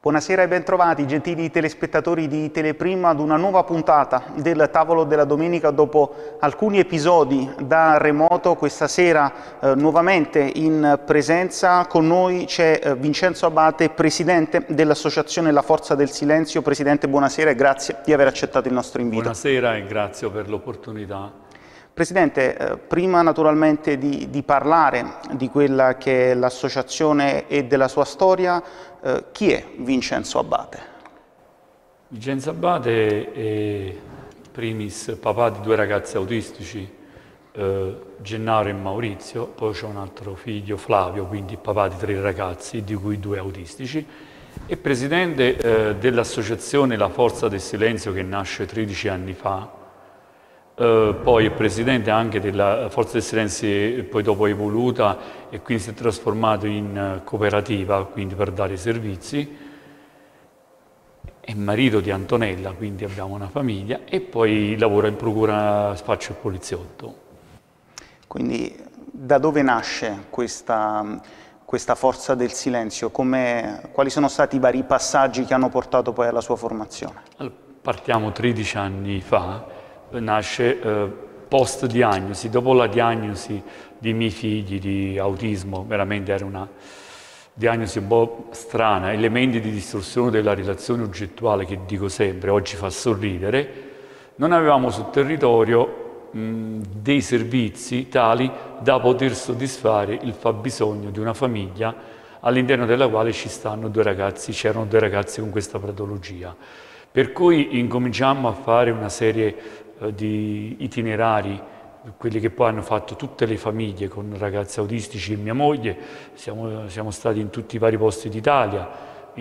Buonasera e bentrovati, gentili telespettatori di Teleprima, ad una nuova puntata del Tavolo della Domenica. Dopo alcuni episodi da remoto, questa sera nuovamente in presenza con noi c'è Vincenzo Abate, Presidente dell'Associazione La Forza del Silenzio. Presidente, buonasera e grazie di aver accettato il nostro invito. Buonasera e grazie per l'opportunità. Presidente, prima naturalmente di parlare di quella che è l'associazione e della sua storia, chi è Vincenzo Abate? Vincenzo Abate è primis papà di due ragazzi autistici, Gennaro e Maurizio, poi c'è un altro figlio, Flavio, quindi papà di 3 ragazzi, di cui 2 autistici, e presidente dell'associazione La Forza del Silenzio che nasce 13 anni fa. Poi è presidente anche della Forza del Silenzio, poi dopo è evoluta e quindi si è trasformato in cooperativa, quindi per dare servizi. È marito di Antonella, quindi abbiamo una famiglia, e poi lavora in procura spaccio e poliziotto. Quindi da dove nasce questa Forza del Silenzio? Quali sono stati i vari passaggi che hanno portato poi alla sua formazione? Allora, partiamo 13 anni fa. Nasce post-diagnosi, dopo la diagnosi dei miei figli di autismo, veramente era una diagnosi un po' strana, elementi di distorsione della relazione oggettuale che dico sempre, oggi fa sorridere. Non avevamo sul territorio dei servizi tali da poter soddisfare il fabbisogno di una famiglia all'interno della quale c'erano 2 ragazzi con questa patologia. Per cui incominciammo a fare una serie di itinerari, quelli che poi hanno fatto tutte le famiglie con ragazzi autistici e mia moglie. Siamo stati in tutti i vari posti d'Italia,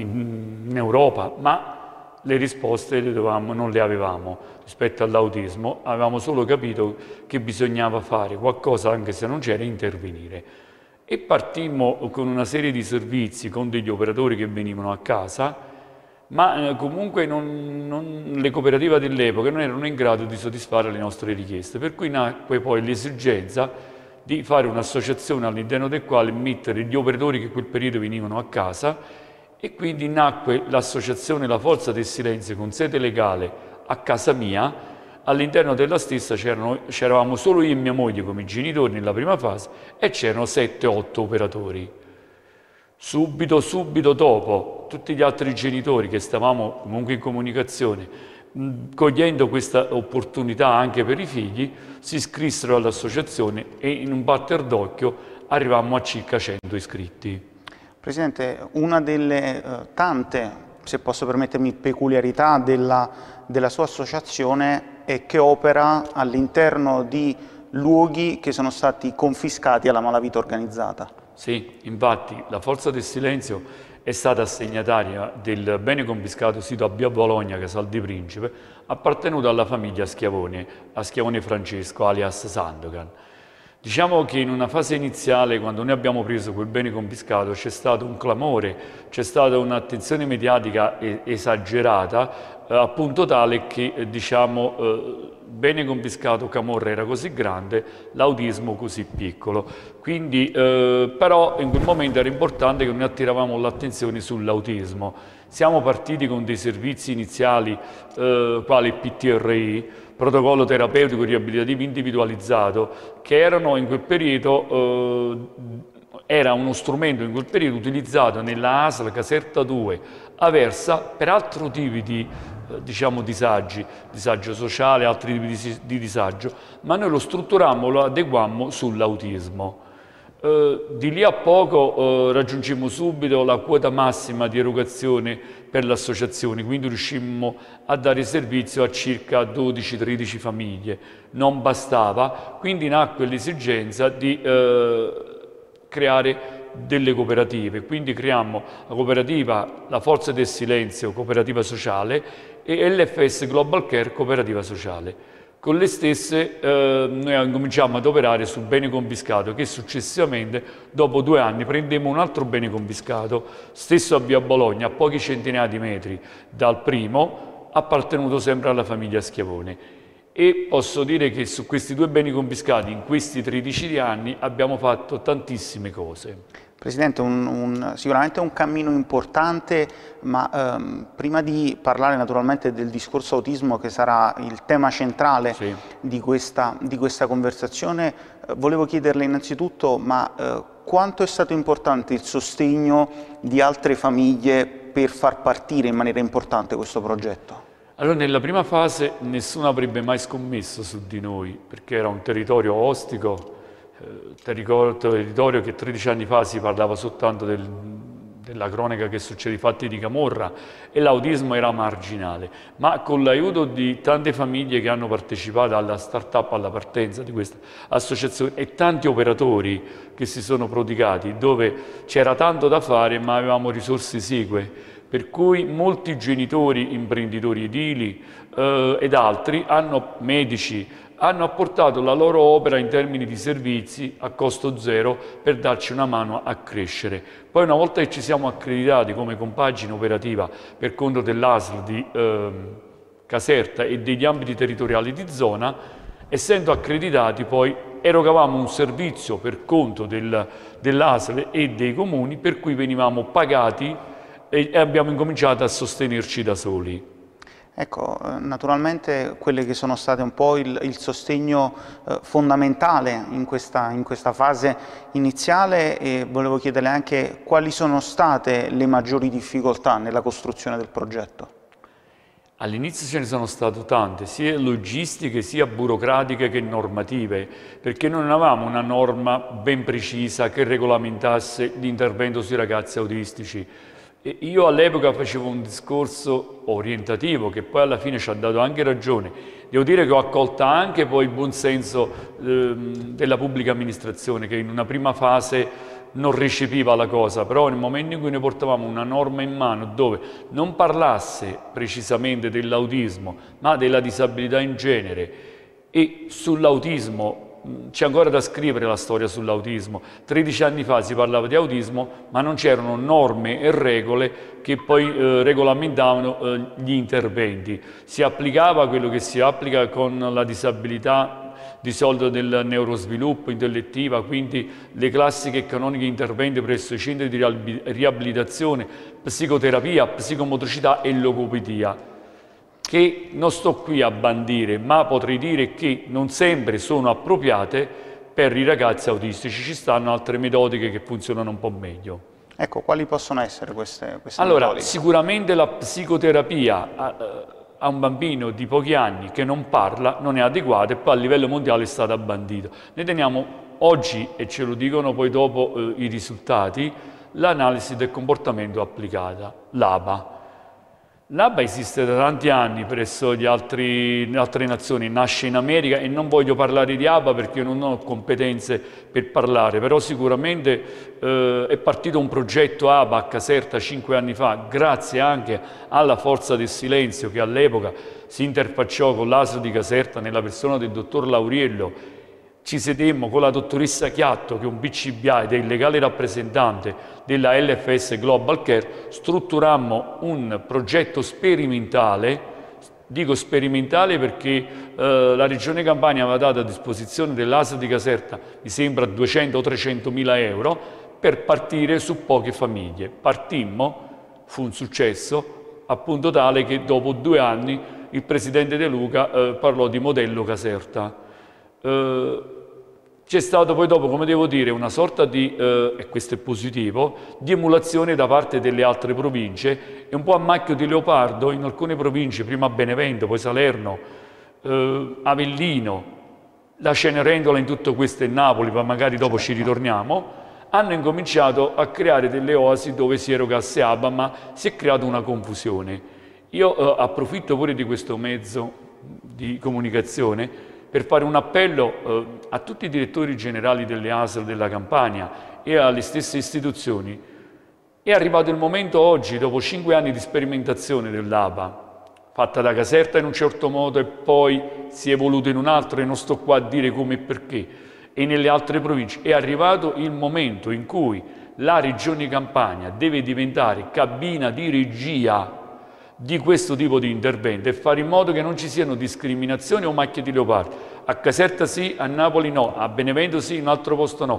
in Europa, ma le risposte non le avevamo rispetto all'autismo. Avevamo solo capito che bisognava fare qualcosa, anche se non c'era, intervenire. E partimmo con una serie di servizi, con degli operatori che venivano a casa, ma comunque le cooperative dell'epoca non erano in grado di soddisfare le nostre richieste, per cui nacque poi l'esigenza di fare un'associazione all'interno del quale mettere gli operatori che in quel periodo venivano a casa, e quindi nacque l'associazione La Forza del Silenzio con sede legale a casa mia. All'interno della stessa c'eravamo solo io e mia moglie come genitori nella prima fase e c'erano 7-8 operatori. Subito dopo, tutti gli altri genitori che stavamo comunque in comunicazione, cogliendo questa opportunità anche per i figli, si iscrissero all'associazione e in un batter d'occhio arrivammo a circa 100 iscritti. Presidente, una delle tante, se posso permettermi, peculiarità della sua associazione è che opera all'interno di luoghi che sono stati confiscati alla malavita organizzata. Sì, infatti la Forza del Silenzio è stata assegnataria del bene confiscato sito a Via Bologna, Casal di Principe, appartenuto alla famiglia Schiavone, a Schiavone Francesco, alias Sandokan. Diciamo che in una fase iniziale, quando noi abbiamo preso quel bene confiscato, c'è stato un clamore, c'è stata un'attenzione mediatica esagerata, appunto tale che, bene confiscato Camorra era così grande, l'autismo così piccolo. Quindi, però in quel momento era importante che noi attiravamo l'attenzione sull'autismo. Siamo partiti con dei servizi iniziali, quali il PTRI, protocollo terapeutico riabilitativo individualizzato, che erano in quel periodo, era uno strumento in quel periodo utilizzato nella ASL Caserta 2 Aversa per altri tipi di disagio sociale, altri tipi di disagio, ma noi lo strutturammo, lo adeguammo sull'autismo. Di lì a poco raggiungimmo subito la quota massima di erogazione per l'associazione, quindi riuscimmo a dare servizio a circa 12-13 famiglie. Non bastava, quindi nacque l'esigenza di creare delle cooperative, quindi creammo la cooperativa La Forza del Silenzio, cooperativa sociale, e LFS Global Care, cooperativa sociale. Con le stesse noi cominciamo ad operare sul bene confiscato, che successivamente, dopo 2 anni, prendemmo un altro bene confiscato, stesso a Via Bologna, a pochi centinaia di metri dal primo, appartenuto sempre alla famiglia Schiavone. E posso dire che su questi 2 beni confiscati, in questi 13 anni, abbiamo fatto tantissime cose. Presidente, sicuramente un cammino importante, ma prima di parlare naturalmente del discorso autismo, che sarà il tema centrale di questa conversazione, volevo chiederle innanzitutto quanto è stato importante il sostegno di altre famiglie per far partire in maniera importante questo progetto? Allora, nella prima fase nessuno avrebbe mai scommesso su di noi, perché era un territorio ostico, territorio che 13 anni fa si parlava soltanto della cronaca che succede, i fatti di Camorra, e l'autismo era marginale. Ma con l'aiuto di tante famiglie che hanno partecipato alla start-up, alla partenza di questa associazione, e tanti operatori che si sono prodigati, dove c'era tanto da fare ma avevamo risorse esigue, per cui molti genitori, imprenditori edili ed altri, medici, hanno apportato la loro opera in termini di servizi a costo zero per darci una mano a crescere. Poi, una volta che ci siamo accreditati come compagine operativa per conto dell'ASL di Caserta e degli ambiti territoriali di zona, essendo accreditati poi erogavamo un servizio per conto dell'ASL e dei comuni, per cui venivamo pagati e abbiamo incominciato a sostenerci da soli. Ecco, naturalmente quelle che sono state un po' il sostegno fondamentale in questa fase iniziale, e volevo chiederle anche quali sono state le maggiori difficoltà nella costruzione del progetto. All'inizio ce ne sono state tante, sia logistiche, sia burocratiche che normative, perché non avevamo una norma ben precisa che regolamentasse l'intervento sui ragazzi autistici. Io all'epoca facevo un discorso orientativo che poi alla fine ci ha dato anche ragione. Devo dire che ho accolta anche poi il buonsenso della pubblica amministrazione, che in una prima fase non recepiva la cosa, però nel momento in cui noi portavamo una norma in mano dove non parlasse precisamente dell'autismo, ma della disabilità in genere, e sull'autismo c'è ancora da scrivere la storia sull'autismo. 13 anni fa si parlava di autismo, ma non c'erano norme e regole che poi regolamentavano gli interventi. Si applicava quello che si applica con la disabilità di solito del neurosviluppo, intellettiva, quindi le classiche e canoniche interventi presso i centri di riabilitazione, psicoterapia, psicomotricità e logopedia, che non sto qui a bandire, ma potrei dire che non sempre sono appropriate per i ragazzi autistici. Ci stanno altre metodiche che funzionano un po' meglio. Ecco, quali possono essere queste allora, metodiche? Sicuramente la psicoterapia a un bambino di pochi anni che non parla non è adeguata, e poi a livello mondiale è stata bandita. Noi teniamo oggi, e ce lo dicono poi dopo i risultati, l'analisi del comportamento applicata, l'ABA. L'ABA esiste da tanti anni presso le altre nazioni, nasce in America, e non voglio parlare di ABA perché non ho competenze per parlare, però sicuramente è partito un progetto ABA a Caserta 5 anni fa, grazie anche alla Forza del Silenzio, che all'epoca si interfacciò con l'ASL di Caserta nella persona del dottor Lauriello. Ci sedemmo con la dottoressa Chiatto, che è un BCBA ed è il legale rappresentante della LFS Global Care, strutturammo un progetto sperimentale. Dico sperimentale perché la Regione Campania aveva dato a disposizione dell'ASL di Caserta, mi sembra 200 o 300 mila euro, per partire su poche famiglie. Partimmo, fu un successo, appunto tale che dopo 2 anni il presidente De Luca parlò di modello Caserta. C'è stato poi dopo, come devo dire, una sorta di, e questo è positivo, di emulazione da parte delle altre province, e un po' a macchio di leopardo in alcune province, prima Benevento, poi Salerno, Avellino, la Cenerentola in tutto questo e Napoli, ma magari dopo ci ritorniamo, hanno incominciato a creare delle oasi dove si erogasse ABA, ma si è creata una confusione. Io approfitto pure di questo mezzo di comunicazione per fare un appello a tutti i direttori generali delle ASL della Campania e alle stesse istituzioni. È arrivato il momento oggi, dopo 5 anni di sperimentazione dell'ABA, fatta da Caserta in un certo modo e poi si è evoluto in un altro, e non sto qua a dire come e perché, e nelle altre province, è arrivato il momento in cui la Regione Campania deve diventare cabina di regia di questo tipo di intervento e fare in modo che non ci siano discriminazioni o macchie di leopardo. A Caserta sì, a Napoli no, a Benevento sì, in un altro posto no.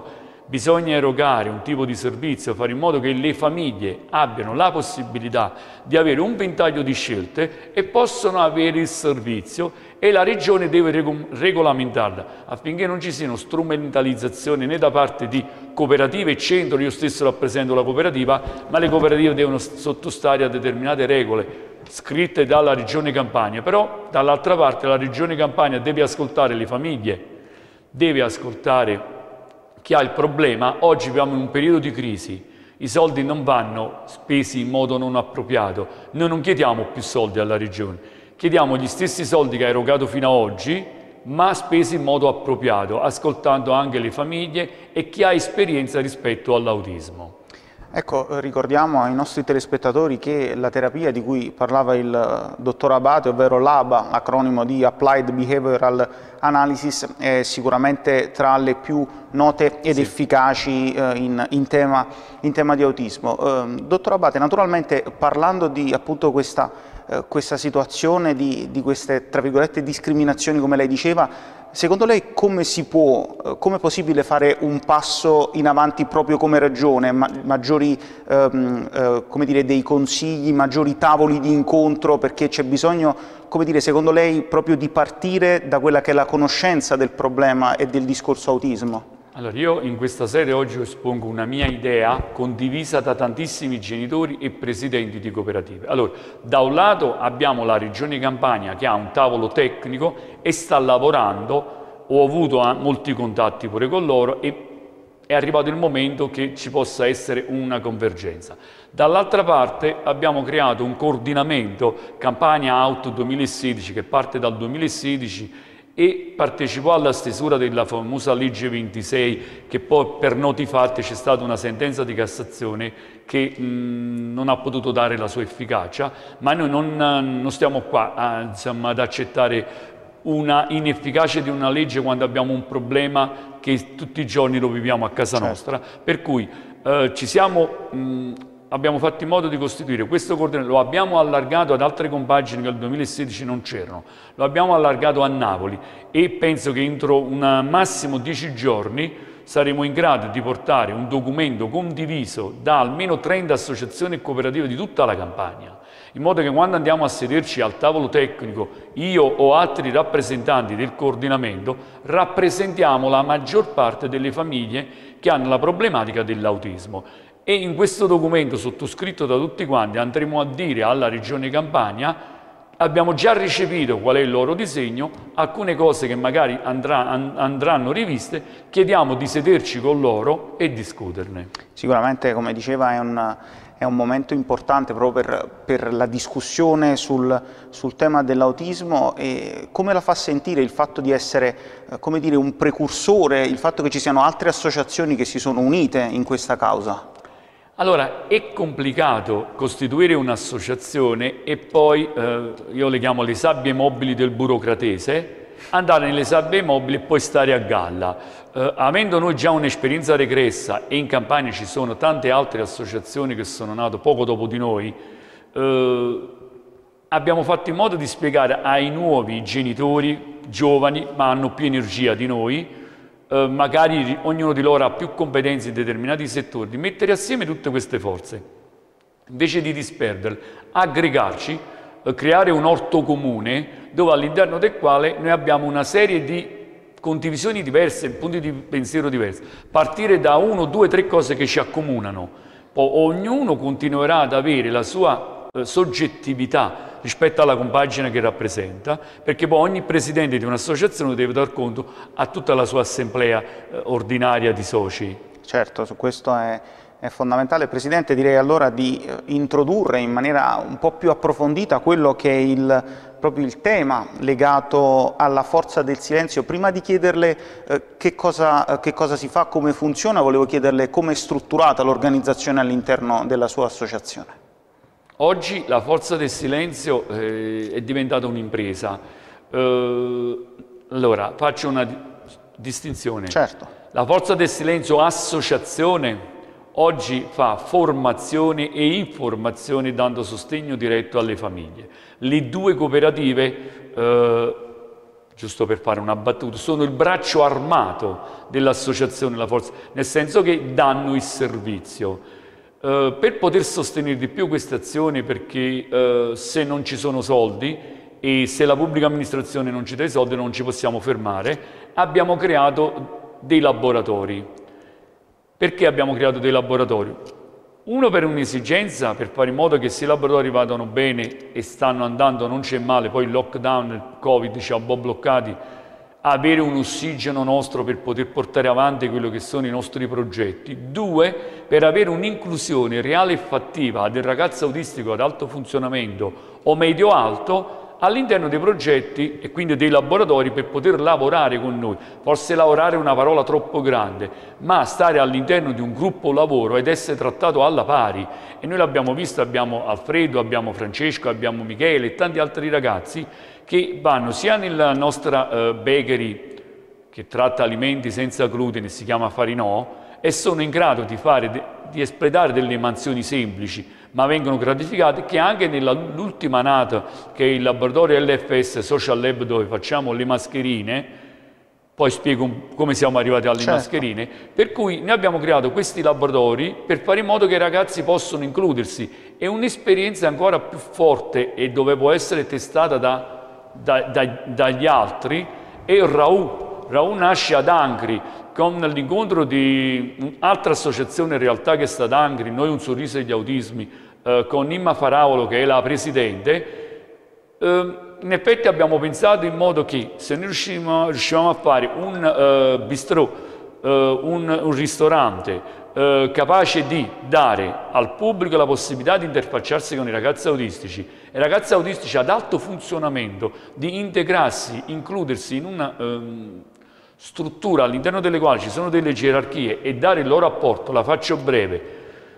Bisogna erogare un tipo di servizio, fare in modo che le famiglie abbiano la possibilità di avere un ventaglio di scelte e possono avere il servizio, e la Regione deve regolamentarla affinché non ci siano strumentalizzazioni né da parte di cooperative e centro. Io stesso rappresento la cooperativa, ma le cooperative devono sottostare a determinate regole scritte dalla Regione Campania. Però dall'altra parte la Regione Campania deve ascoltare le famiglie, deve ascoltare chi ha il problema. Oggi viviamo in un periodo di crisi, i soldi non vanno spesi in modo non appropriato. Noi non chiediamo più soldi alla Regione, chiediamo gli stessi soldi che ha erogato fino ad oggi, ma spesi in modo appropriato, ascoltando anche le famiglie e chi ha esperienza rispetto all'autismo. Ecco, ricordiamo ai nostri telespettatori che la terapia di cui parlava il dottor Abate, ovvero l'ABA, l'acronimo di Applied Behavioral Analysis, è sicuramente tra le più note ed efficaci in tema di autismo. Dottor Abate, naturalmente parlando di appunto questa situazione di queste, tra virgolette, discriminazioni, come lei diceva, secondo lei come è possibile fare un passo in avanti proprio come Regione, maggiori come dire, dei consigli, maggiori tavoli di incontro, perché c'è bisogno, come dire, secondo lei proprio di partire da quella che è la conoscenza del problema e del discorso autismo? Allora, io in questa sede oggi espongo una mia idea condivisa da tantissimi genitori e presidenti di cooperative. Allora, da un lato abbiamo la Regione Campania che ha un tavolo tecnico e sta lavorando, ho avuto molti contatti pure con loro e è arrivato il momento che ci possa essere una convergenza. Dall'altra parte abbiamo creato un coordinamento Campania Out 2016 che parte dal 2016 e partecipò alla stesura della famosa legge 26, che poi per noti fatti c'è stata una sentenza di Cassazione che non ha potuto dare la sua efficacia, ma noi non stiamo qua ad accettare una inefficacia di una legge quando abbiamo un problema che tutti i giorni lo viviamo a casa nostra, per cui abbiamo fatto in modo di costituire questo coordinamento, lo abbiamo allargato ad altre compagini che nel 2016 non c'erano, lo abbiamo allargato a Napoli e penso che entro un massimo 10 giorni saremo in grado di portare un documento condiviso da almeno 30 associazioni e cooperative di tutta la Campania, in modo che quando andiamo a sederci al tavolo tecnico, io o altri rappresentanti del coordinamento, rappresentiamo la maggior parte delle famiglie che hanno la problematica dell'autismo. E in questo documento sottoscritto da tutti quanti andremo a dire alla Regione Campania: abbiamo già ricepito qual è il loro disegno, alcune cose che magari andranno riviste, chiediamo di sederci con loro e discuterne. Sicuramente, come diceva, è un momento importante proprio per la discussione sul tema dell'autismo. E come la fa sentire il fatto di essere, come dire, un precursore, il fatto che ci siano altre associazioni che si sono unite in questa causa? Allora, è complicato costituire un'associazione e poi, io le chiamo le sabbie mobili del burocratese, andare nelle sabbie mobili e poi stare a galla. Avendo noi già un'esperienza regressa e in Campania ci sono tante altre associazioni che sono nate poco dopo di noi, abbiamo fatto in modo di spiegare ai nuovi genitori, giovani, ma hanno più energia di noi, magari ognuno di loro ha più competenze in determinati settori, di mettere assieme tutte queste forze, invece di disperderle, aggregarci, creare un orto comune dove all'interno del quale noi abbiamo una serie di condivisioni diverse, punti di pensiero diversi, partire da 1, 2, 3 cose che ci accomunano, poi ognuno continuerà ad avere la sua soggettività rispetto alla compagine che rappresenta, perché poi ogni presidente di un'associazione deve dar conto a tutta la sua assemblea ordinaria di soci. Certo, su questo è fondamentale. Presidente, direi allora di introdurre in maniera un po' più approfondita quello che è proprio il tema legato alla forza del silenzio. Prima di chiederle che cosa si fa, come funziona, volevo chiederle come è strutturata l'organizzazione all'interno della sua associazione. Oggi la forza del silenzio è diventata un'impresa. Allora, faccio una distinzione. Certo. La forza del silenzio associazione oggi fa formazione e informazione dando sostegno diretto alle famiglie. Le due cooperative giusto per fare una battuta, sono il braccio armato dell'associazione La Forza, nel senso che danno il servizio. Per poter sostenere di più queste azioni, perché se non ci sono soldi e se la pubblica amministrazione non ci dà i soldi non ci possiamo fermare, abbiamo creato dei laboratori. Perché abbiamo creato dei laboratori? Uno, per un'esigenza, per fare in modo che se i laboratori vadano bene e stanno andando, non c'è male, poi il lockdown, il Covid ci ha un po' bloccati, avere un ossigeno nostro per poter portare avanti quello che sono i nostri progetti. Due, per avere un'inclusione reale e fattiva del ragazzo autistico ad alto funzionamento o medio-alto all'interno dei progetti e quindi dei laboratori, per poter lavorare con noi. Forse lavorare è una parola troppo grande, ma stare all'interno di un gruppo lavoro ed essere trattato alla pari. E noi l'abbiamo visto, abbiamo Alfredo, abbiamo Francesco, abbiamo Michele e tanti altri ragazzi che vanno sia nella nostra bakery, che tratta alimenti senza glutine, si chiama Farinò, e sono in grado di espletare delle mansioni semplici, ma vengono gratificate, che anche nell'ultima nata, che è il laboratorio LFS Social Lab, dove facciamo le mascherine, poi spiego come siamo arrivati alle mascherine, per cui noi abbiamo creato questi laboratori per fare in modo che i ragazzi possano includersi. È un'esperienza ancora più forte e dove può essere testata dagli altri, è Raù nasce ad Angri con l'incontro di un'altra associazione in realtà che sta ad Angri, Noi un sorriso agli autismi, con Imma Faravolo che è la presidente. In effetti abbiamo pensato in modo che se noi riuscivamo a fare un bistrò, un ristorante capace di dare al pubblico la possibilità di interfacciarsi con i ragazzi autistici e ragazzi autistici ad alto funzionamento, di integrarsi, includersi in una struttura all'interno delle quali ci sono delle gerarchie e dare il loro apporto. La faccio breve: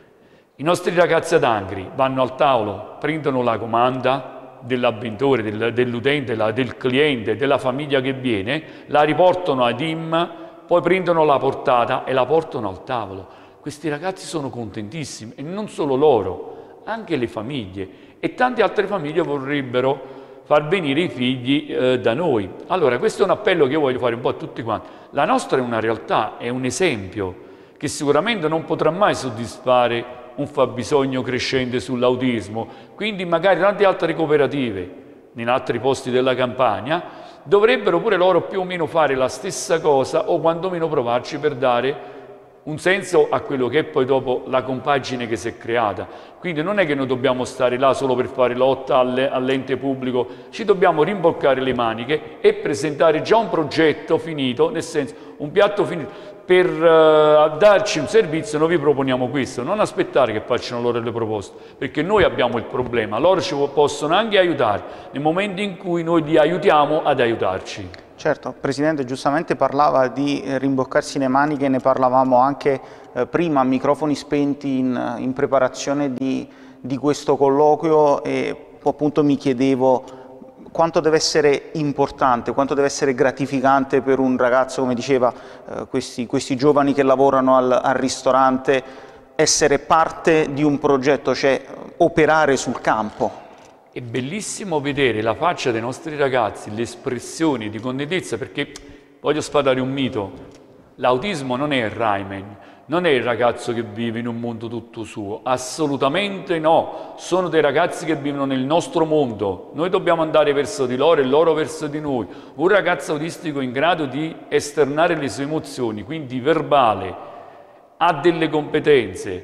i nostri ragazzi ad Angri vanno al tavolo, prendono la comanda dell'avventore, dell'utente, del cliente, della famiglia che viene, la riportano ad IM, poi prendono la portata e la portano al tavolo. Questi ragazzi sono contentissimi, e non solo loro, anche le famiglie, e tante altre famiglie vorrebbero far venire i figli da noi. Allora, questo è un appello che io voglio fare un po' a tutti quanti. La nostra è una realtà, è un esempio che sicuramente non potrà mai soddisfare un fabbisogno crescente sull'autismo, quindi magari tante altre cooperative in altri posti della Campania dovrebbero pure loro più o meno fare la stessa cosa, o quantomeno provarci per dare un senso a quello che è poi dopo la compagine che si è creata. Quindi non è che noi dobbiamo stare là solo per fare lotta all'ente pubblico, ci dobbiamo rimboccare le maniche e presentare già un progetto finito, nel senso un piatto finito. Per darci un servizio noi vi proponiamo questo, non aspettare che facciano loro le proposte, perché noi abbiamo il problema, loro ci possono anche aiutare nel momento in cui noi li aiutiamo ad aiutarci. Certo, Presidente, giustamente parlava di rimboccarsi le maniche, ne parlavamo anche prima a microfoni spenti in preparazione di questo colloquio, e appunto mi chiedevo quanto deve essere importante, quanto deve essere gratificante per un ragazzo, come diceva, questi giovani che lavorano al ristorante, essere parte di un progetto, cioè operare sul campo. È bellissimo vedere la faccia dei nostri ragazzi, le espressioni di contentezza, perché voglio sfatare un mito: l'autismo non è il Rayman, non è il ragazzo che vive in un mondo tutto suo, assolutamente no, sono dei ragazzi che vivono nel nostro mondo, noi dobbiamo andare verso di loro e loro verso di noi. Un ragazzo autistico in grado di esternare le sue emozioni, quindi verbale, ha delle competenze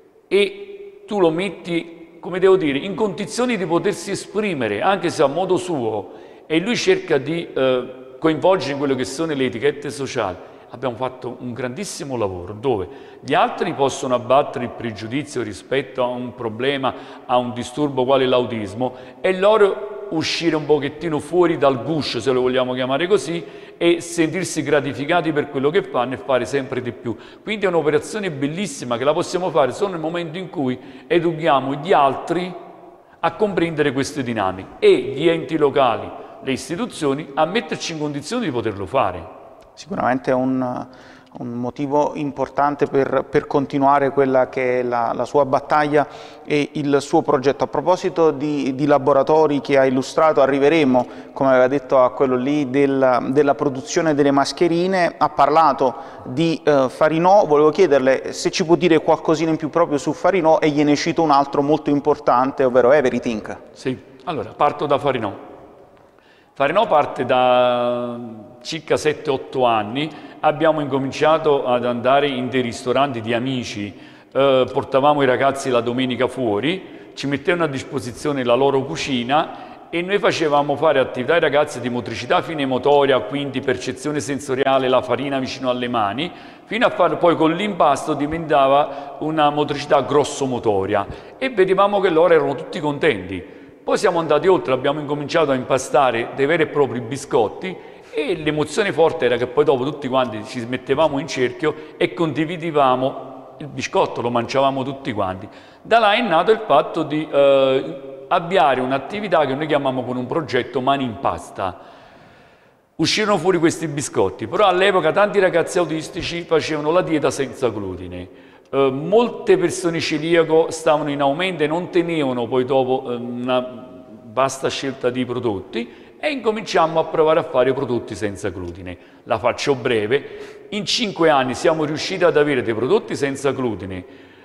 e tu lo metti, come devo dire, in condizioni di potersi esprimere, anche se a modo suo, e lui cerca di coinvolgere in quello che sono le etichette sociali. Abbiamo fatto un grandissimo lavoro dove gli altri possono abbattere il pregiudizio rispetto a un problema, a un disturbo quale l'autismo, e loro uscire un pochettino fuori dal guscio, se lo vogliamo chiamare così, e sentirsi gratificati per quello che fanno e fare sempre di più. Quindi è un'operazione bellissima che la possiamo fare solo nel momento in cui educhiamo gli altri a comprendere queste dinamiche e gli enti locali, le istituzioni, a metterci in condizione di poterlo fare. Sicuramente è un un motivo importante per continuare quella che è la sua battaglia e il suo progetto. A proposito di laboratori che ha illustrato, arriveremo, come aveva detto, a quello lì della produzione delle mascherine. Ha parlato di Farinò, volevo chiederle se ci può dire qualcosina in più proprio su Farinò, e gliene cito un altro molto importante, ovvero Everything. Sì, allora parto da Farinò. Farinò parte da circa 7-8 anni, abbiamo incominciato ad andare in dei ristoranti di amici, portavamo i ragazzi la domenica fuori, ci mettevano a disposizione la loro cucina e noi facevamo fare attività ai ragazzi di motricità fine motoria, quindi percezione sensoriale, la farina vicino alle mani, fino a fare poi con l'impasto diventava una motricità grossomotoria e vedevamo che loro erano tutti contenti. Poi siamo andati oltre, abbiamo incominciato a impastare dei veri e propri biscotti e l'emozione forte era che poi dopo tutti quanti ci mettevamo in cerchio e condividevamo il biscotto, lo mangiavamo tutti quanti. Da là è nato il fatto di avviare un'attività che noi chiamiamo con un progetto Mani in Pasta. Uscirono fuori questi biscotti, però all'epoca tanti ragazzi autistici facevano la dieta senza glutine. Molte persone celiaco stavano in aumento e non tenevano poi dopo una vasta scelta di prodotti e incominciamo a provare a fare prodotti senza glutine. La faccio breve, in 5 anni siamo riusciti ad avere dei prodotti senza glutine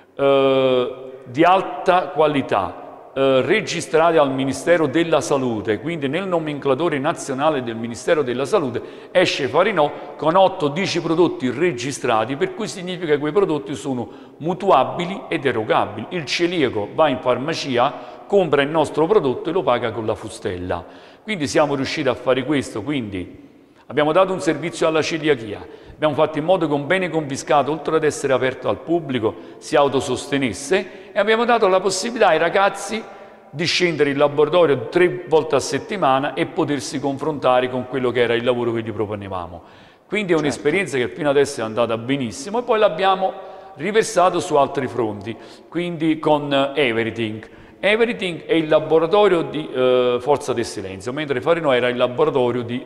di alta qualità, registrati al Ministero della Salute, quindi nel nomenclatore nazionale del Ministero della Salute esce Farinò con 8-10 prodotti registrati, per cui significa che quei prodotti sono mutuabili ed erogabili. Il celiaco va in farmacia, compra il nostro prodotto e lo paga con la fustella. Quindi siamo riusciti a fare questo, quindi abbiamo dato un servizio alla celiachia, abbiamo fatto in modo che un bene confiscato, oltre ad essere aperto al pubblico, si autosostenesse e abbiamo dato la possibilità ai ragazzi di scendere in laboratorio 3 volte a settimana e potersi confrontare con quello che era il lavoro che gli proponevamo. Quindi è un'esperienza che fino adesso è andata benissimo e poi l'abbiamo riversato su altri fronti, quindi con Everything. Everything è il laboratorio di Forza del Silenzio, mentre Farinò era il laboratorio di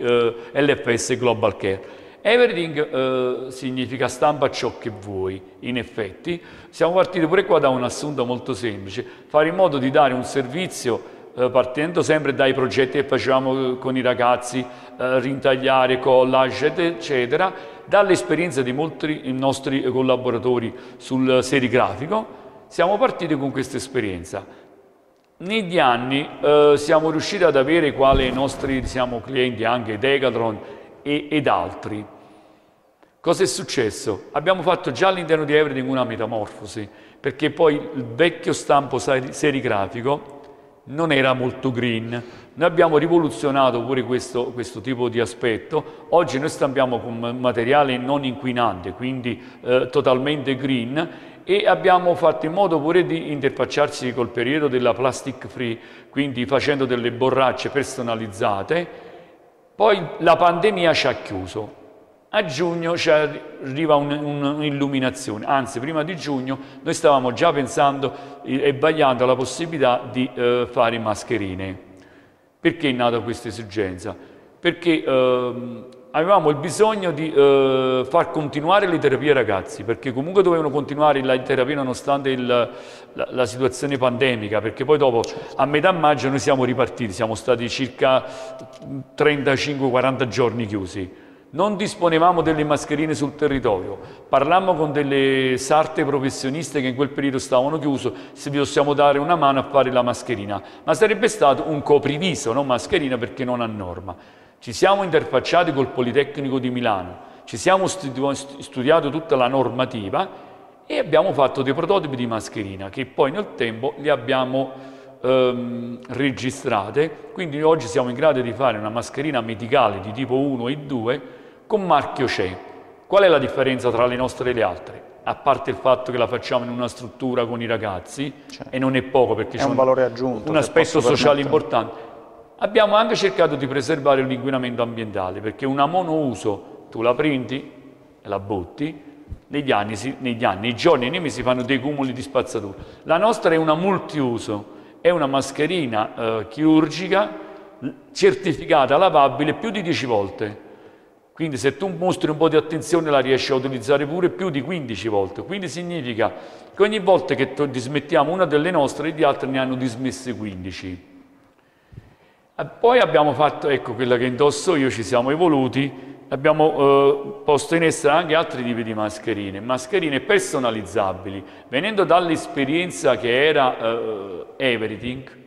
LFS Global Care. Everything significa stampa ciò che vuoi, in effetti. Siamo partiti pure qua da un assunto molto semplice, fare in modo di dare un servizio partendo sempre dai progetti che facevamo con i ragazzi, rintagliare, collage, eccetera, dall'esperienza di molti nostri collaboratori sul serigrafico, siamo partiti con questa esperienza. Negli anni siamo riusciti ad avere quali nostri clienti, anche Decathlon ed altri. Cosa è successo? Abbiamo fatto già all'interno di Everything una metamorfosi, perché poi il vecchio stampo serigrafico non era molto green. Noi abbiamo rivoluzionato pure questo tipo di aspetto. Oggi noi stampiamo con materiale non inquinante, quindi totalmente green, e abbiamo fatto in modo pure di interfacciarsi col periodo della plastic free, quindi facendo delle borracce personalizzate. Poi la pandemia ci ha chiuso. A giugno ci arriva un'illuminazione, anzi prima di giugno noi stavamo già pensando e vagliando la possibilità di fare mascherine. Perché è nata questa esigenza? Perché avevamo il bisogno di far continuare le terapie ai ragazzi, perché comunque dovevano continuare la terapia nonostante la situazione pandemica, perché poi dopo a metà maggio noi siamo ripartiti, siamo stati circa 35-40 giorni chiusi. Non disponevamo delle mascherine sul territorio, parlammo con delle sarte professioniste che in quel periodo stavano chiuse, se vi possiamo dare una mano a fare la mascherina, ma sarebbe stato un copriviso, non mascherina, perché non a norma. Ci siamo interfacciati col Politecnico di Milano, ci siamo studiato tutta la normativa e abbiamo fatto dei prototipi di mascherina che poi nel tempo li abbiamo registrate, quindi oggi siamo in grado di fare una mascherina medicale di tipo 1 e 2 con marchio CE. Qual è la differenza tra le nostre e le altre? A parte il fatto che la facciamo in una struttura con i ragazzi, e non è poco perché c'è un valore aggiunto, un aspetto sociale importante, abbiamo anche cercato di preservare l'inquinamento ambientale, perché una monouso tu la prendi e la butti, negli anni, nei giorni e nei mesi si fanno dei cumuli di spazzatura. La nostra è una multiuso, è una mascherina chirurgica certificata lavabile più di 10 volte. Quindi se tu mostri un po' di attenzione la riesci a utilizzare pure più di 15 volte. Quindi significa che ogni volta che dismettiamo una delle nostre, gli altri ne hanno dismesse 15. Poi abbiamo fatto, ecco, quella che indosso io, ci siamo evoluti, abbiamo posto in essere anche altri tipi di mascherine personalizzabili, venendo dall'esperienza che era Everything,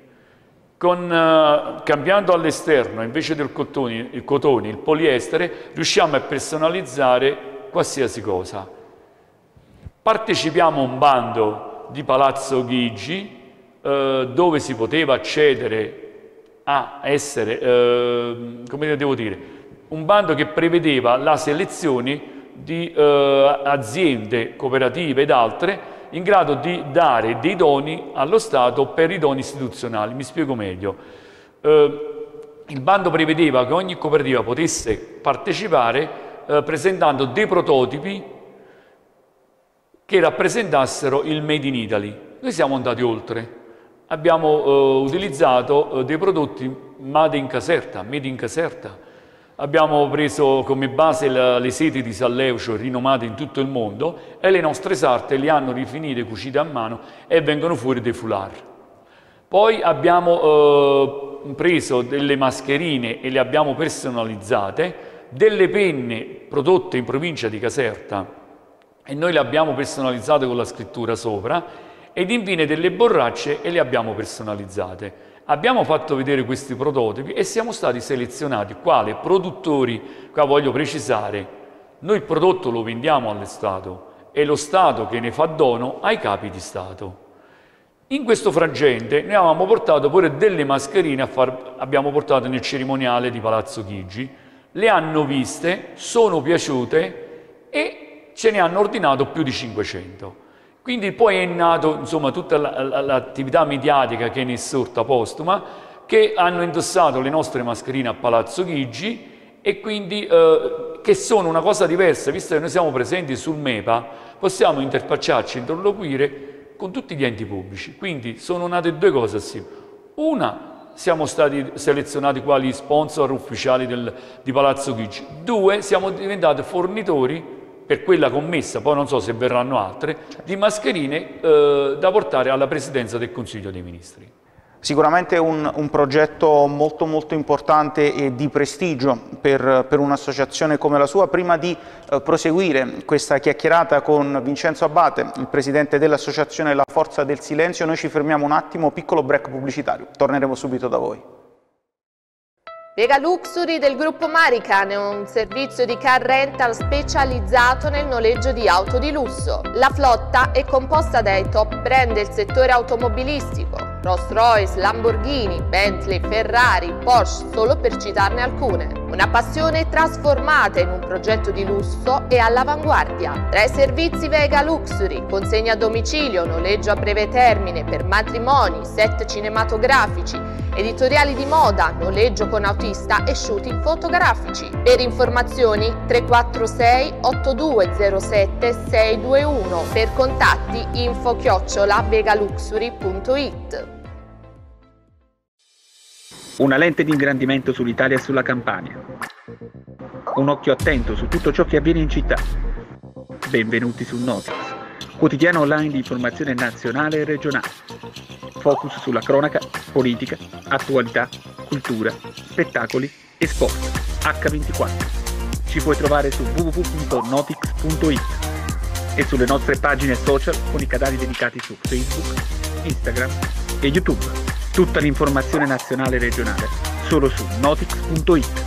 cambiando all'esterno invece del cotone, il poliestere, riusciamo a personalizzare qualsiasi cosa. Partecipiamo a un bando di Palazzo Chigi dove si poteva accedere a essere, come devo dire, un bando che prevedeva la selezione di aziende, cooperative ed altre in grado di dare dei doni allo Stato per i doni istituzionali. Mi spiego meglio. Il bando prevedeva che ogni cooperativa potesse partecipare presentando dei prototipi che rappresentassero il Made in Italy. Noi siamo andati oltre. Abbiamo utilizzato dei prodotti made in Caserta. Abbiamo preso come base le seti di San Leucio rinomate in tutto il mondo e le nostre sarte le hanno rifinite, cucite a mano e vengono fuori dei foulard. Poi abbiamo preso delle mascherine e le abbiamo personalizzate, delle penne prodotte in provincia di Caserta e noi le abbiamo personalizzate con la scrittura sopra, ed infine delle borracce e le abbiamo personalizzate. Abbiamo fatto vedere questi prototipi e siamo stati selezionati quali produttori. Qua voglio precisare, noi il prodotto lo vendiamo allo Stato, è lo Stato che ne fa dono ai capi di Stato. In questo frangente noi avevamo portato pure delle mascherine, abbiamo portato nel cerimoniale di Palazzo Chigi, le hanno viste, sono piaciute e ce ne hanno ordinato più di 500. Quindi poi è nato, insomma, tutta l'attività mediatica che ne è sorta postuma, che hanno indossato le nostre mascherine a Palazzo Chigi e quindi che sono una cosa diversa, visto che noi siamo presenti sul MEPA, possiamo interfacciarci, interloquire con tutti gli enti pubblici. Quindi sono nate due cose assieme. Una, siamo stati selezionati quali sponsor ufficiali di Palazzo Chigi. Due, siamo diventati fornitori per quella commessa, poi non so se verranno altre, di mascherine da portare alla Presidenza del Consiglio dei Ministri. Sicuramente un progetto molto molto importante e di prestigio per un'associazione come la sua. Prima di proseguire questa chiacchierata con Vincenzo Abate, il presidente dell'associazione La Forza del Silenzio, noi ci fermiamo un attimo, piccolo break pubblicitario, torneremo subito da voi. Vega Luxury del gruppo Marican è un servizio di car rental specializzato nel noleggio di auto di lusso. La flotta è composta dai top brand del settore automobilistico, Rolls-Royce, Lamborghini, Bentley, Ferrari, Porsche, solo per citarne alcune. Una passione trasformata in un progetto di lusso e all'avanguardia. Tra i servizi Vega Luxury, consegna a domicilio, noleggio a breve termine per matrimoni, set cinematografici, editoriali di moda, noleggio con autista e shooting fotografici. Per informazioni 346 8207 621, per contatti info@vegaluxury.it. Una lente di ingrandimento sull'Italia e sulla Campania. Un occhio attento su tutto ciò che avviene in città. Benvenuti su Notix, quotidiano online di informazione nazionale e regionale. Focus sulla cronaca, politica, attualità, cultura, spettacoli e sport. H24. Ci puoi trovare su www.notix.it e sulle nostre pagine social con i canali dedicati su Facebook, Instagram e YouTube. Tutta l'informazione nazionale e regionale solo su notix.it.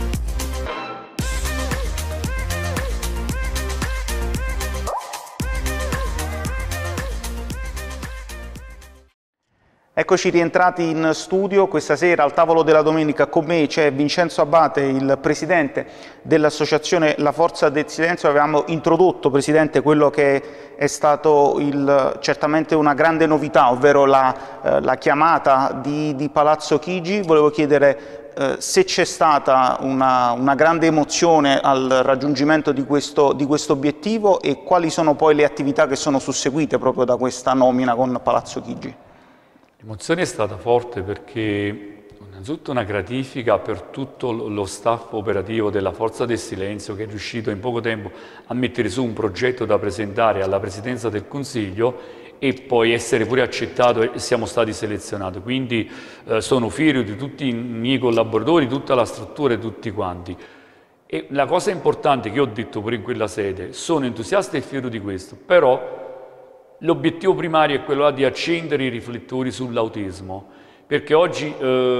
Eccoci rientrati in studio. Questa sera al tavolo della domenica con me c'è Vincenzo Abate, il presidente dell'associazione La Forza del Silenzio. Avevamo introdotto, presidente, quello che è stato certamente una grande novità, ovvero la chiamata di Palazzo Chigi. Volevo chiedere se c'è stata una grande emozione al raggiungimento di questo obiettivo e quali sono poi le attività che sono susseguite proprio da questa nomina con Palazzo Chigi. L'emozione è stata forte perché Innanzitutto una gratifica per tutto lo staff operativo della Forza del Silenzio, che è riuscito in poco tempo a mettere su un progetto da presentare alla Presidenza del Consiglio e poi essere pure accettato e siamo stati selezionati. Quindi sono fiero di tutti i miei collaboratori, tutta la struttura e tutti quanti. E la cosa importante che ho detto pure in quella sede, sono entusiasta e fiero di questo, però l'obiettivo primario è quello di accendere i riflettori sull'autismo, perché oggi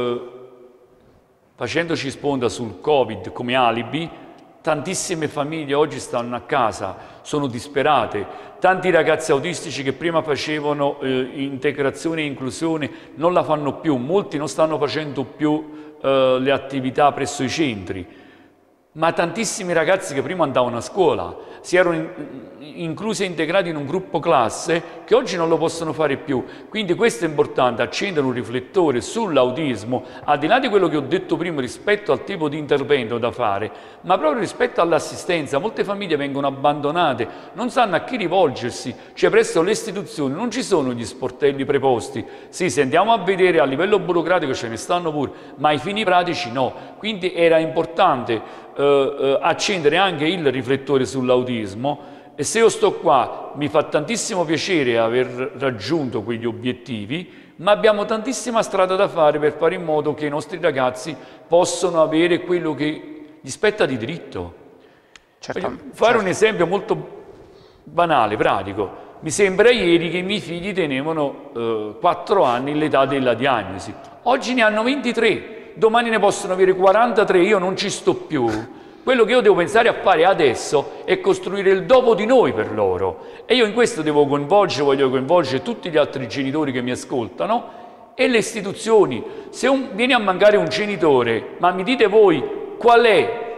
facendoci sponda sul Covid come alibi, tantissime famiglie oggi stanno a casa, sono disperate, tanti ragazzi autistici che prima facevano integrazione e inclusione non la fanno più, molti non stanno facendo più le attività presso i centri, ma tantissimi ragazzi che prima andavano a scuola, si erano inclusi e integrati in un gruppo classe che oggi non lo possono fare più. Quindi questo è importante, accendere un riflettore sull'autismo, al di là di quello che ho detto prima rispetto al tipo di intervento da fare, ma proprio rispetto all'assistenza. Molte famiglie vengono abbandonate, non sanno a chi rivolgersi, cioè presso le istituzioni non ci sono gli sportelli preposti. Sì, se andiamo a vedere a livello burocratico ce ne stanno pure, ma ai fini pratici no. Quindi era importante accendere anche il riflettore sull'autismo, e se io sto qua mi fa tantissimo piacere aver raggiunto quegli obiettivi, ma abbiamo tantissima strada da fare per fare in modo che i nostri ragazzi possano avere quello che gli spetta di diritto. Voglio fare un esempio molto banale, pratico. Mi sembra ieri che i miei figli tenevano 4 anni l'età della diagnosi, oggi ne hanno 23. Domani ne possono avere 43, io non ci sto più. Quello che io devo pensare a fare adesso è costruire il dopo di noi per loro. E io in questo devo coinvolgere, voglio coinvolgere tutti gli altri genitori che mi ascoltano e le istituzioni. Se viene a mancare un genitore, ma mi dite voi qual è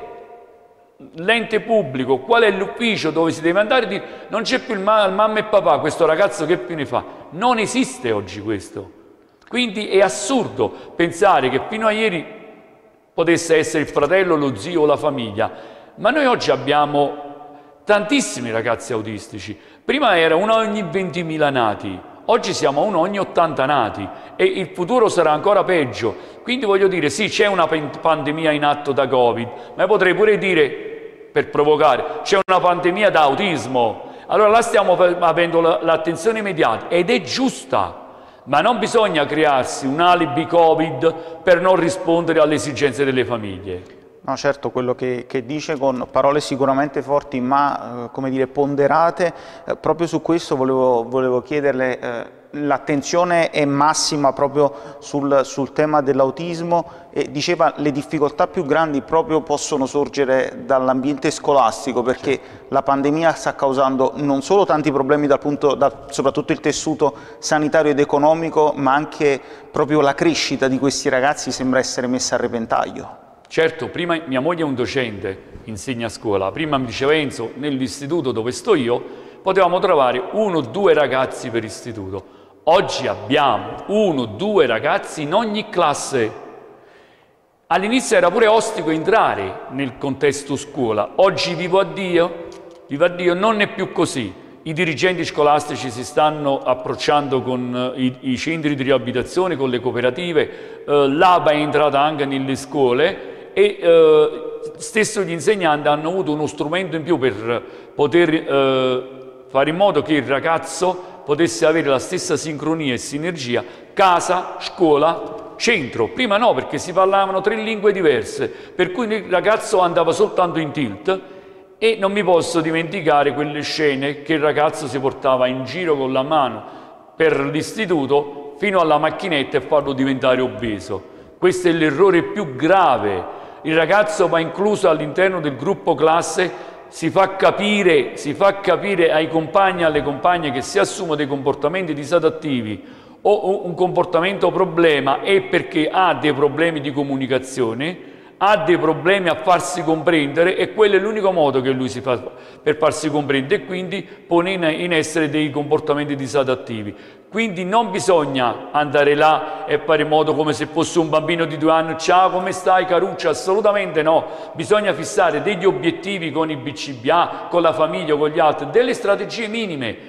l'ente pubblico, qual è l'ufficio dove si deve andare a dire non c'è più il mamma e papà, questo ragazzo che più ne fa? Non esiste oggi questo. Quindi è assurdo pensare che fino a ieri potesse essere il fratello, lo zio o la famiglia, ma noi oggi abbiamo tantissimi ragazzi autistici. Prima era uno ogni 20.000 nati, oggi siamo uno ogni 80 nati e il futuro sarà ancora peggio. Quindi voglio dire, sì, c'è una pandemia in atto da Covid, ma potrei pure dire, per provocare, c'è una pandemia da autismo. Allora là stiamo avendo l'attenzione mediatica ed è giusta. Ma non bisogna crearsi un alibi Covid per non rispondere alle esigenze delle famiglie. No, certo, quello che dice con parole sicuramente forti ma come dire ponderate, proprio su questo volevo chiederle, l'attenzione è massima proprio sul tema dell'autismo e diceva le difficoltà più grandi proprio possono sorgere dall'ambiente scolastico, perché la pandemia sta causando non solo tanti problemi soprattutto il tessuto sanitario ed economico, ma anche proprio la crescita di questi ragazzi sembra essere messa a repentaglio. Certo, prima mia moglie è un docente, insegna a scuola, prima mi diceva Enzo, nell'istituto dove sto io potevamo trovare 1 o 2 ragazzi per istituto, oggi abbiamo 1 o 2 ragazzi in ogni classe. All'inizio era pure ostico entrare nel contesto scuola, oggi vivo a Dio, non è più così. I dirigenti scolastici si stanno approcciando con i centri di riabilitazione, con le cooperative, l'ABA è entrata anche nelle scuole e stesso gli insegnanti hanno avuto uno strumento in più per poter fare in modo che il ragazzo potesse avere la stessa sincronia e sinergia casa, scuola, centro. Prima no, perché si parlavano 3 lingue diverse, per cui il ragazzo andava soltanto in tilt. E non mi posso dimenticare quelle scene che il ragazzo si portava in giro con la mano per l'istituto fino alla macchinetta e farlo diventare obeso. Questo è l'errore più grave. Il ragazzo va incluso all'interno del gruppo classe, si fa capire ai compagni e alle compagne che si assumono dei comportamenti disadattivi o un comportamento problema è perché ha dei problemi di comunicazione, ha dei problemi a farsi comprendere e quello è l'unico modo che lui si fa per farsi comprendere e quindi pone in essere dei comportamenti disadattivi. Quindi non bisogna andare là e fare in modo come se fosse un bambino di 2 anni, ciao come stai caruccia, assolutamente no, bisogna fissare degli obiettivi con i BCBA, con la famiglia, con gli altri, delle strategie minime.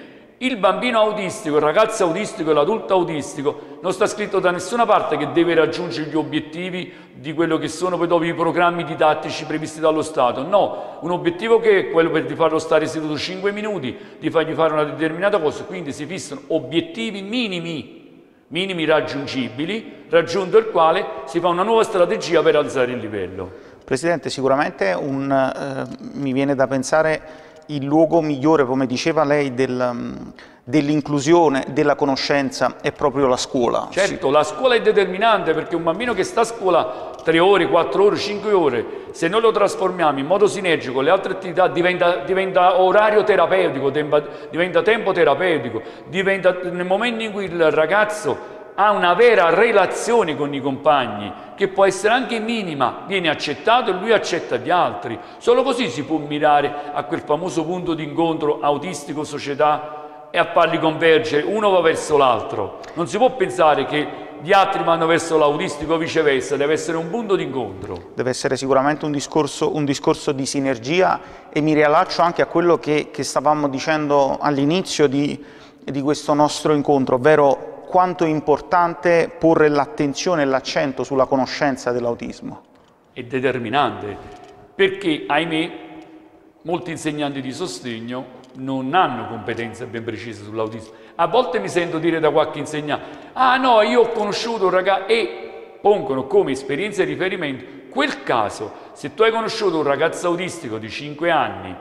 Il bambino autistico, il ragazzo autistico e l'adulto autistico non sta scritto da nessuna parte che deve raggiungere gli obiettivi di quello che sono poi dopo i programmi didattici previsti dallo Stato. No, un obiettivo che è quello di farlo stare seduto 5 minuti, di fargli fare una determinata cosa, quindi si fissano obiettivi minimi raggiungibili, raggiunto il quale si fa una nuova strategia per alzare il livello. Presidente, sicuramente mi viene da pensare il luogo migliore, come diceva lei, dell'inclusione, della conoscenza è proprio la scuola. Certo, la scuola è determinante, perché un bambino che sta a scuola 3 ore, 4 ore, 5 ore, se noi lo trasformiamo in modo sinergico con le altre attività diventa orario terapeutico, diventa tempo terapeutico, nel momento in cui il ragazzo ha una vera relazione con i compagni, che può essere anche minima, viene accettato e lui accetta gli altri. Solo così si può mirare a quel famoso punto di incontro autistico-società e a farli convergere, uno va verso l'altro. Non si può pensare che gli altri vanno verso l'autistico o viceversa, deve essere un punto di incontro. Deve essere sicuramente un discorso di sinergia, e mi riallaccio anche a quello che stavamo dicendo all'inizio di questo nostro incontro, ovvero quanto è importante porre l'attenzione e l'accento sulla conoscenza dell'autismo. È determinante, perché, ahimè, molti insegnanti di sostegno non hanno competenze ben precise sull'autismo. A volte mi sento dire da qualche insegnante: ah no, io ho conosciuto un ragazzo, e pongono come esperienza di riferimento quel caso. Se tu hai conosciuto un ragazzo autistico di 5 anni,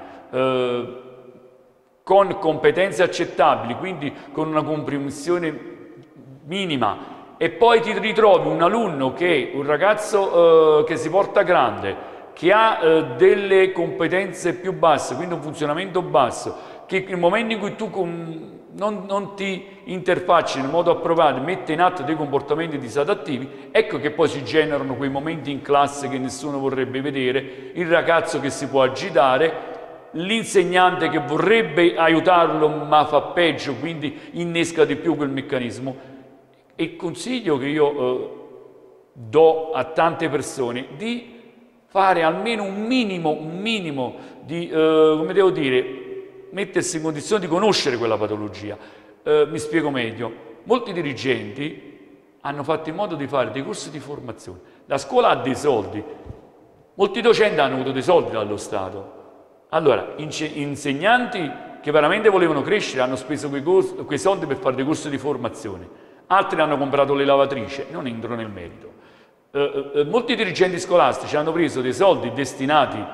con competenze accettabili, quindi con una comprensione minima, e poi ti ritrovi un alunno che un ragazzo che si porta grande, che ha delle competenze più basse, quindi un funzionamento basso, che nel momento in cui tu non ti interfacci nel modo appropriato, mette in atto dei comportamenti disadattivi, ecco che poi si generano quei momenti in classe che nessuno vorrebbe vedere, il ragazzo che si può agitare, l'insegnante che vorrebbe aiutarlo ma fa peggio, quindi innesca di più quel meccanismo. E il consiglio che io do a tante persone di fare almeno un minimo di, come devo dire, mettersi in condizione di conoscere quella patologia. Mi spiego meglio. Molti dirigenti hanno fatto in modo di fare dei corsi di formazione. La scuola ha dei soldi, molti docenti hanno avuto dei soldi dallo Stato. Allora, insegnanti che veramente volevano crescere hanno speso quei soldi per fare dei corsi di formazione. Altri hanno comprato le lavatrici, non entro nel merito. Molti dirigenti scolastici hanno preso dei soldi destinati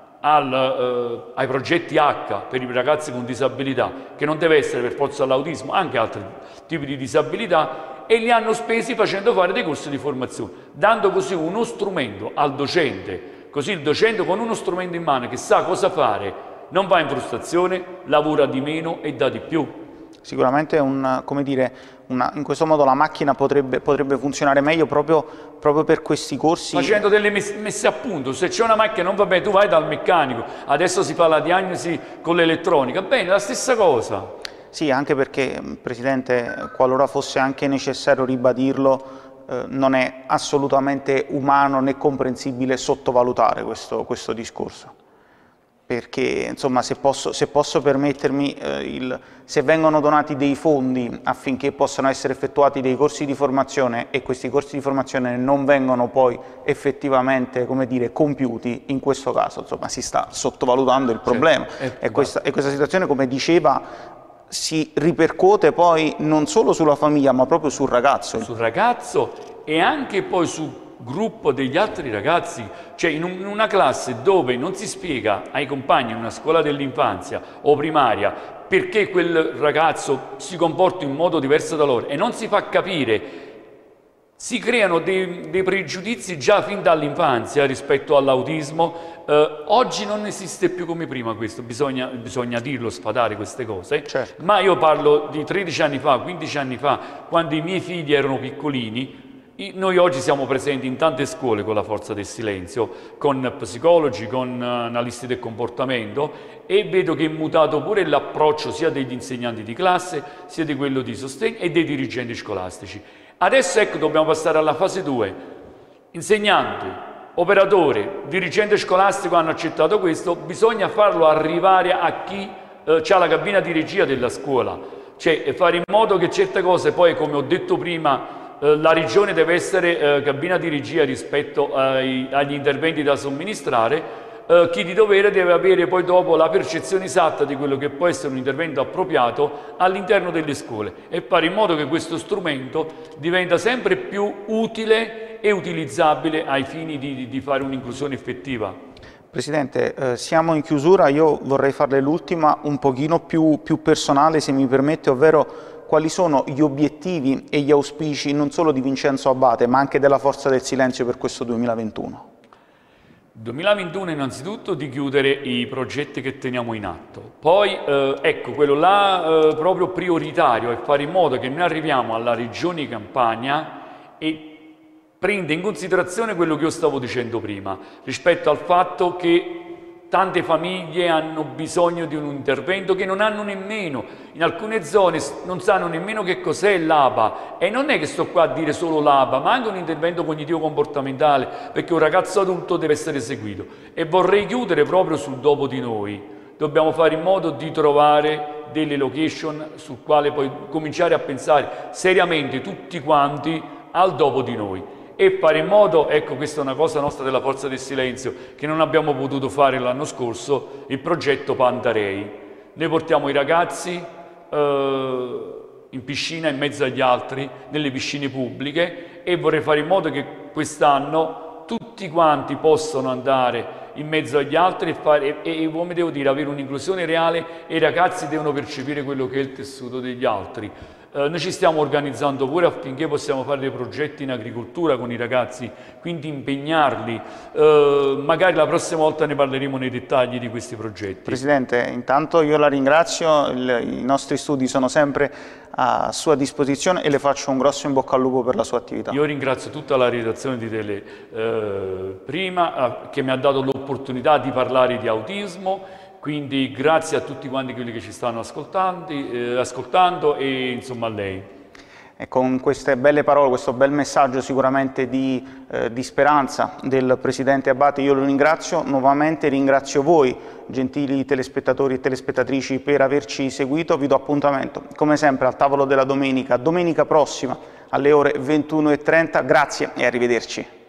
ai progetti H per i ragazzi con disabilità, che non deve essere per forza l'autismo, anche altri tipi di disabilità, e li hanno spesi facendo fare dei corsi di formazione, dando così uno strumento al docente, così il docente con uno strumento in mano che sa cosa fare, non va in frustrazione, lavora di meno e dà di più. Sicuramente in questo modo la macchina potrebbe funzionare meglio proprio per questi corsi. Facendo delle messe a punto. Se c'è una macchina non va bene, tu vai dal meccanico, adesso si fa la diagnosi con l'elettronica, bene, la stessa cosa. Sì, anche perché, Presidente, qualora fosse anche necessario ribadirlo, non è assolutamente umano né comprensibile sottovalutare questo discorso. Perché, insomma, se posso permettermi, se vengono donati dei fondi affinché possano essere effettuati dei corsi di formazione e questi corsi di formazione non vengono poi effettivamente, come dire, compiuti, in questo caso, insomma, si sta sottovalutando il problema. E questa situazione, come diceva, si ripercuote poi non solo sulla famiglia, ma proprio sul ragazzo. Sul ragazzo e anche poi sul gruppo degli altri ragazzi, cioè in una classe dove non si spiega ai compagni in una scuola dell'infanzia o primaria perché quel ragazzo si comporta in modo diverso da loro e non si fa capire, si creano dei pregiudizi già fin dall'infanzia rispetto all'autismo. Oggi non esiste più come prima questo, bisogna dirlo, sfatare queste cose, certo. Ma io parlo di 13 anni fa, 15 anni fa, quando i miei figli erano piccolini. Noi oggi siamo presenti in tante scuole con la forza del silenzio, con psicologi, con analisti del comportamento, e vedo che è mutato pure l'approccio sia degli insegnanti di classe, sia di quello di sostegno e dei dirigenti scolastici. Adesso ecco, dobbiamo passare alla fase 2. Insegnanti, operatori, dirigente scolastico hanno accettato questo, bisogna farlo arrivare a chi ha la cabina di regia della scuola. cioè fare in modo che certe cose poi, come ho detto prima, la regione deve essere cabina di regia rispetto agli interventi da somministrare, chi di dovere deve avere poi dopo la percezione esatta di quello che può essere un intervento appropriato all'interno delle scuole e fare in modo che questo strumento diventa sempre più utile e utilizzabile ai fini di fare un'inclusione effettiva. Presidente, siamo in chiusura, io vorrei farle l'ultima un pochino più personale, se mi permette, ovvero quali sono gli obiettivi e gli auspici non solo di Vincenzo Abate ma anche della Forza del Silenzio per questo 2021? 2021 innanzitutto di chiudere i progetti che teniamo in atto, poi ecco, quello là proprio prioritario è fare in modo che noi arriviamo alla Regione Campania e prende in considerazione quello che io stavo dicendo prima, rispetto al fatto che tante famiglie hanno bisogno di un intervento che non hanno nemmeno, in alcune zone non sanno nemmeno che cos'è l'APA e non è che sto qua a dire solo l'APA, ma anche un intervento cognitivo-comportamentale, perché un ragazzo adulto deve essere seguito. E vorrei chiudere proprio sul dopo di noi. Dobbiamo fare in modo di trovare delle location sul quale poi cominciare a pensare seriamente tutti quanti al dopo di noi. E fare in modo, ecco questa è una cosa nostra della Forza del Silenzio che non abbiamo potuto fare l'anno scorso, il progetto Pantarei. Noi portiamo i ragazzi in piscina in mezzo agli altri, nelle piscine pubbliche e vorrei fare in modo che quest'anno tutti quanti possano andare in mezzo agli altri e come devo dire, avere un'inclusione reale e i ragazzi devono percepire quello che è il tessuto degli altri. Noi ci stiamo organizzando pure affinché possiamo fare dei progetti in agricoltura con i ragazzi, quindi impegnarli. Magari la prossima volta ne parleremo nei dettagli di questi progetti. Presidente, intanto io la ringrazio, i nostri studi sono sempre a sua disposizione e le faccio un grosso in bocca al lupo per la sua attività. Io ringrazio tutta la redazione di Tele Prima che mi ha dato l'opportunità di parlare di autismo. Quindi grazie a tutti quanti quelli che ci stanno ascoltando e insomma a lei. E con queste belle parole, questo bel messaggio sicuramente di speranza del Presidente Abate, io lo ringrazio nuovamente, ringrazio voi gentili telespettatori e telespettatrici per averci seguito, vi do appuntamento come sempre al tavolo della domenica prossima alle ore 21:30, grazie e arrivederci.